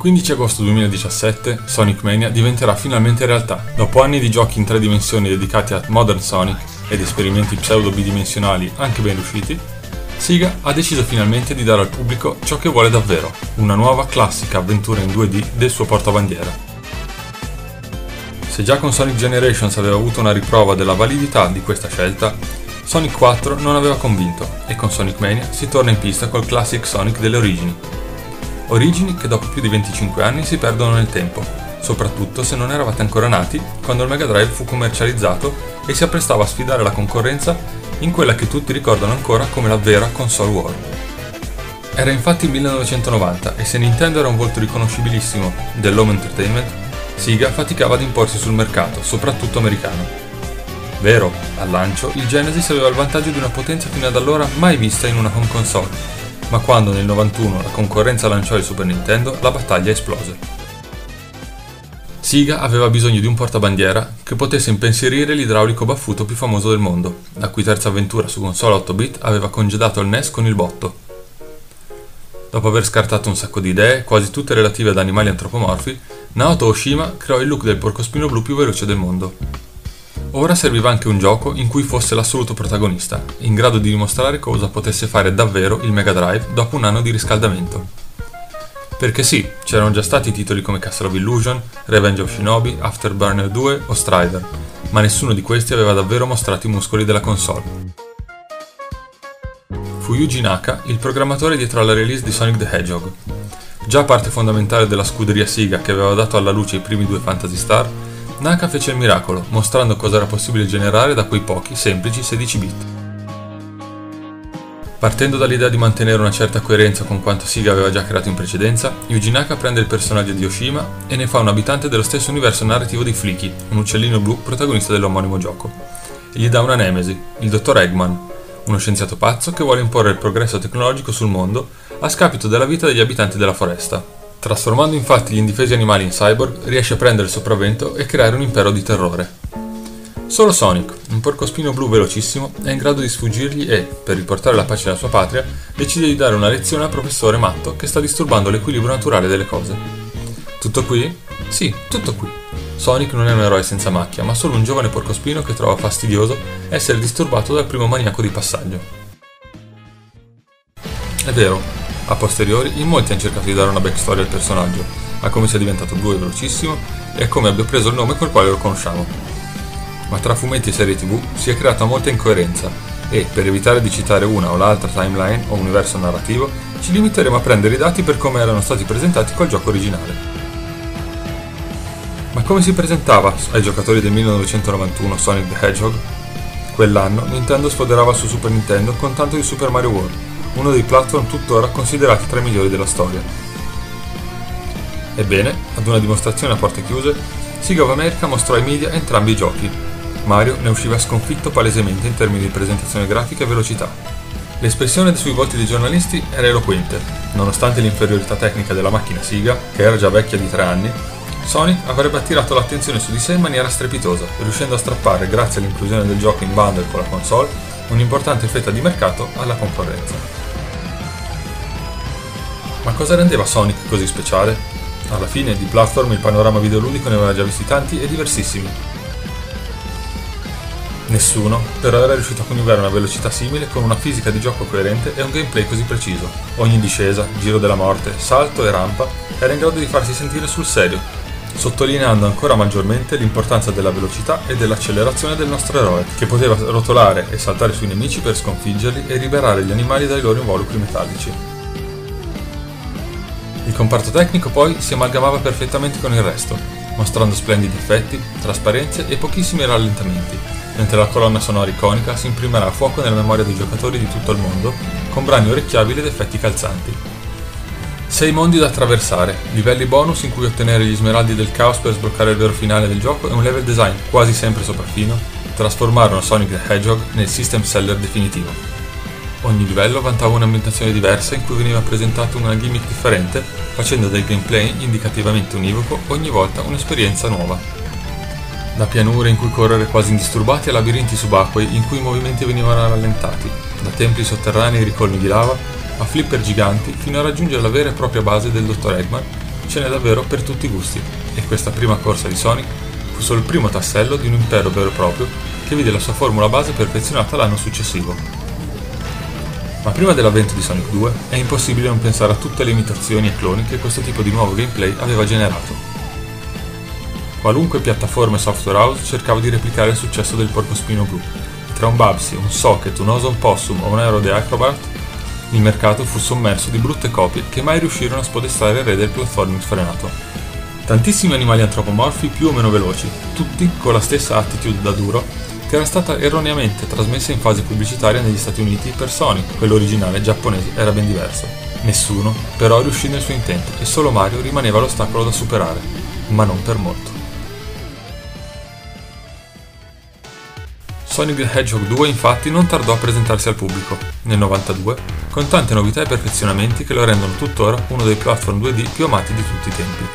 15 agosto 2017, Sonic Mania diventerà finalmente realtà. Dopo anni di giochi in 3 dimensioni dedicati a Modern Sonic ed esperimenti pseudo-bidimensionali anche ben riusciti, Sega ha deciso finalmente di dare al pubblico ciò che vuole davvero, una nuova classica avventura in 2D del suo portabandiera. Se già con Sonic Generations aveva avuto una riprova della validità di questa scelta, Sonic 4 non aveva convinto e con Sonic Mania si torna in pista col classic Sonic delle origini. Origini che dopo più di 25 anni si perdono nel tempo, soprattutto se non eravate ancora nati quando il Mega Drive fu commercializzato e si apprestava a sfidare la concorrenza in quella che tutti ricordano ancora come la vera console war. Era infatti il 1990 e se Nintendo era un volto riconoscibilissimo dell'home entertainment, Sega faticava ad imporsi sul mercato, soprattutto americano. Vero, al lancio il Genesis aveva il vantaggio di una potenza fino ad allora mai vista in una home console, ma quando nel 91 la concorrenza lanciò il Super Nintendo, la battaglia esplose. Sega aveva bisogno di un portabandiera che potesse impensierire l'idraulico baffuto più famoso del mondo, la cui terza avventura su console 8-bit aveva congedato il NES con il botto. Dopo aver scartato un sacco di idee, quasi tutte relative ad animali antropomorfi, Naoto Oshima creò il look del porcospino blu più veloce del mondo. Ora serviva anche un gioco in cui fosse l'assoluto protagonista, in grado di dimostrare cosa potesse fare davvero il Mega Drive dopo un anno di riscaldamento. Perché sì, c'erano già stati titoli come Castle of Illusion, Revenge of Shinobi, Afterburner 2 o Strider, ma nessuno di questi aveva davvero mostrato i muscoli della console. Fu Yuji Naka il programmatore dietro alla release di Sonic the Hedgehog. Già parte fondamentale della scuderia Sega che aveva dato alla luce i primi 2 Phantasy Star, Naka fece il miracolo, mostrando cosa era possibile generare da quei pochi, semplici 16 bit. Partendo dall'idea di mantenere una certa coerenza con quanto Sega aveva già creato in precedenza, Yuji Naka prende il personaggio di Oshima e ne fa un abitante dello stesso universo narrativo di Flicky, un uccellino blu protagonista dell'omonimo gioco, e gli dà una nemesi, il dottor Eggman, uno scienziato pazzo che vuole imporre il progresso tecnologico sul mondo a scapito della vita degli abitanti della foresta. Trasformando infatti gli indifesi animali in cyborg, riesce a prendere il sopravvento e creare un impero di terrore. Solo Sonic, un porcospino blu velocissimo, è in grado di sfuggirgli e, per riportare la pace alla sua patria, decide di dare una lezione al professore matto che sta disturbando l'equilibrio naturale delle cose. Tutto qui? Sì, tutto qui. Sonic non è un eroe senza macchia, ma solo un giovane porcospino che trova fastidioso essere disturbato dal primo maniaco di passaggio. È vero, a posteriori, in molti hanno cercato di dare una backstory al personaggio, a come sia diventato blu e velocissimo e a come abbia preso il nome col quale lo conosciamo. Ma tra fumetti e serie TV si è creata molta incoerenza e, per evitare di citare una o l'altra timeline o universo narrativo, ci limiteremo a prendere i dati per come erano stati presentati col gioco originale. Ma come si presentava ai giocatori del 1991 Sonic the Hedgehog? Quell'anno Nintendo sfoderava su Super Nintendo con tanto di Super Mario World, uno dei platform tuttora considerati tra i migliori della storia. Ebbene, ad una dimostrazione a porte chiuse, Sega of America mostrò ai media entrambi i giochi. Mario ne usciva sconfitto palesemente in termini di presentazione grafica e velocità. L'espressione sui volti dei giornalisti era eloquente. Nonostante l'inferiorità tecnica della macchina Sega, che era già vecchia di 3 anni, Sonic avrebbe attirato l'attenzione su di sé in maniera strepitosa, riuscendo a strappare, grazie all'inclusione del gioco in bundle con la console, un'importante fetta di mercato alla concorrenza. Ma cosa rendeva Sonic così speciale? Alla fine, di platform il panorama videoludico ne aveva già visti tanti e diversissimi. Nessuno, però, era riuscito a coniugare una velocità simile con una fisica di gioco coerente e un gameplay così preciso. Ogni discesa, giro della morte, salto e rampa era in grado di farsi sentire sul serio, sottolineando ancora maggiormente l'importanza della velocità e dell'accelerazione del nostro eroe, che poteva rotolare e saltare sui nemici per sconfiggerli e liberare gli animali dai loro involucri metallici. Il comparto tecnico poi si amalgamava perfettamente con il resto, mostrando splendidi effetti, trasparenze e pochissimi rallentamenti, mentre la colonna sonora iconica si imprimerà a fuoco nella memoria dei giocatori di tutto il mondo, con brani orecchiabili ed effetti calzanti. 6 mondi da attraversare, livelli bonus in cui ottenere gli smeraldi del caos per sbloccare il vero finale del gioco e un level design quasi sempre sopraffino, trasformarono Sonic the Hedgehog nel system seller definitivo. Ogni livello vantava un'ambientazione diversa in cui veniva presentata una gimmick differente, facendo del gameplay indicativamente univoco ogni volta un'esperienza nuova. Da pianure in cui correre quasi indisturbati a labirinti subacquei in cui i movimenti venivano rallentati, da templi sotterranei e ricolmi di lava a flipper giganti fino a raggiungere la vera e propria base del Dr. Eggman ce n'è davvero per tutti i gusti, e questa prima corsa di Sonic fu solo il primo tassello di un impero vero e proprio che vide la sua formula base perfezionata l'anno successivo. Ma prima dell'avvento di Sonic 2 è impossibile non pensare a tutte le imitazioni e cloni che questo tipo di nuovo gameplay aveva generato. Qualunque piattaforma e software house cercava di replicare il successo del porcospino blu. Tra un Bubsy, un Socket, un Awesome Possum o un Aero the Acrobat, il mercato fu sommerso di brutte copie che mai riuscirono a spodestare il re del platforming sfrenato. Tantissimi animali antropomorfi più o meno veloci, tutti con la stessa attitude da duro, che era stata erroneamente trasmessa in fase pubblicitaria negli Stati Uniti per Sonic, quello originale giapponese era ben diverso. Nessuno però riuscì nel suo intento e solo Mario rimaneva l'ostacolo da superare, ma non per molto. Sonic the Hedgehog 2 infatti non tardò a presentarsi al pubblico, nel 92, con tante novità e perfezionamenti che lo rendono tuttora uno dei platform 2D più amati di tutti i tempi.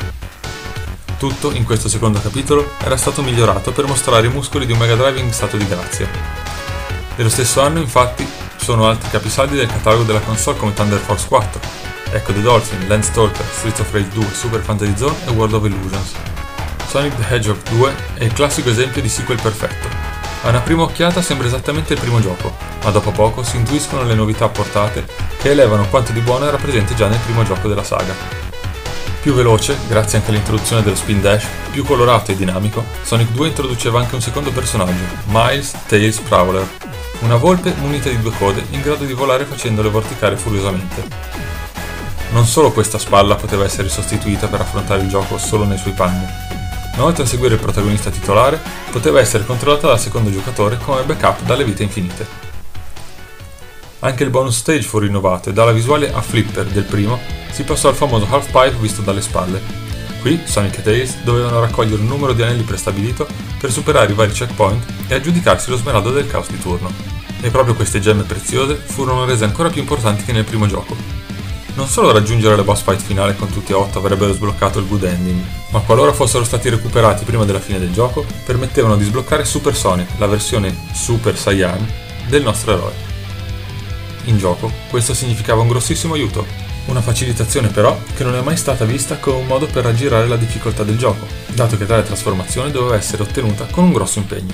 Tutto, in questo secondo capitolo, era stato migliorato per mostrare i muscoli di un Mega Drive in stato di grazia. Dello stesso anno, infatti, sono altri capisaldi del catalogo della console come Thunder Force 4, Echo the Dolphin, Landstalker, Streets of Rage 2, Super Fantasy Zone e World of Illusions. Sonic the Hedgehog 2 è il classico esempio di sequel perfetto. A una prima occhiata sembra esattamente il primo gioco, ma dopo poco si intuiscono le novità apportate che elevano quanto di buono era presente già nel primo gioco della saga. Più veloce, grazie anche all'introduzione dello Spin Dash, più colorato e dinamico, Sonic 2 introduceva anche un secondo personaggio, Miles Tails Prowler, una volpe munita di due code in grado di volare facendole vorticare furiosamente. Non solo questa spalla poteva essere sostituita per affrontare il gioco solo nei suoi panni, ma oltre a seguire il protagonista titolare, poteva essere controllata dal secondo giocatore come backup dalle vite infinite. Anche il bonus stage fu rinnovato e dalla visuale a flipper del primo si passò al famoso half-pipe visto dalle spalle. Qui Sonic e Tails dovevano raccogliere un numero di anelli prestabilito per superare i vari checkpoint e aggiudicarsi lo smeraldo del caos di turno. E proprio queste gemme preziose furono rese ancora più importanti che nel primo gioco. Non solo raggiungere la boss fight finale con tutti e 8 avrebbero sbloccato il good ending, ma qualora fossero stati recuperati prima della fine del gioco, permettevano di sbloccare Super Sonic, la versione Super Saiyan del nostro eroe. In gioco, questo significava un grossissimo aiuto, una facilitazione però che non è mai stata vista come un modo per raggirare la difficoltà del gioco, dato che tale trasformazione doveva essere ottenuta con un grosso impegno.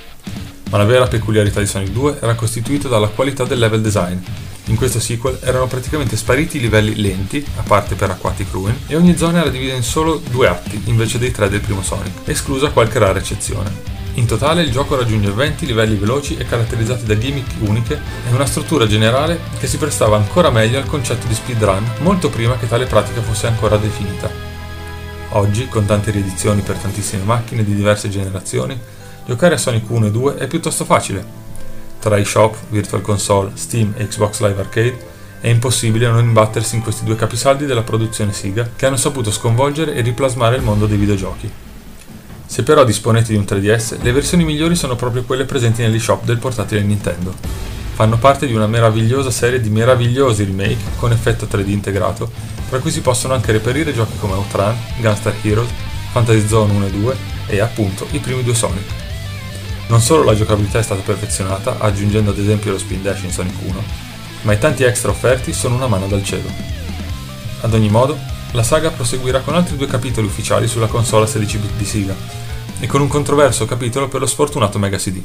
Ma la vera peculiarità di Sonic 2 era costituita dalla qualità del level design. In questo sequel erano praticamente spariti i livelli lenti, a parte per Aquatic Ruin, e ogni zona era divisa in solo 2 atti, invece dei 3 del primo Sonic, esclusa qualche rara eccezione. In totale il gioco raggiunge 20 livelli veloci e caratterizzati da gimmick uniche e una struttura generale che si prestava ancora meglio al concetto di speedrun, molto prima che tale pratica fosse ancora definita. Oggi, con tante riedizioni per tantissime macchine di diverse generazioni, giocare a Sonic 1 e 2 è piuttosto facile. Tra eShop, Virtual Console, Steam e Xbox Live Arcade è impossibile non imbattersi in questi due capisaldi della produzione Sega che hanno saputo sconvolgere e riplasmare il mondo dei videogiochi. Se però disponete di un 3DS, le versioni migliori sono proprio quelle presenti nell'eShop del portatile Nintendo. Fanno parte di una meravigliosa serie di meravigliosi remake con effetto 3D integrato, tra cui si possono anche reperire giochi come Outrun, Gunstar Heroes, Fantasy Zone 1 e 2 e appunto i primi due Sonic. Non solo la giocabilità è stata perfezionata, aggiungendo ad esempio lo Spin Dash in Sonic 1, ma i tanti extra offerti sono una mano dal cielo. Ad ogni modo, la saga proseguirà con altri 2 capitoli ufficiali sulla console a 16-bit di Sega, e con un controverso capitolo per lo sfortunato Mega CD.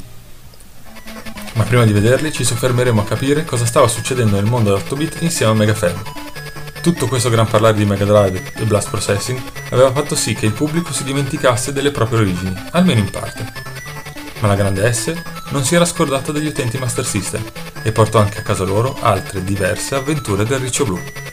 Ma prima di vederli ci soffermeremo a capire cosa stava succedendo nel mondo dell'8-bit insieme a Mega Fan. Tutto questo gran parlare di Mega Drive e Blast Processing aveva fatto sì che il pubblico si dimenticasse delle proprie origini, almeno in parte. Ma la grande S non si era scordata degli utenti Master System e portò anche a casa loro altre diverse avventure del Riccio Blu.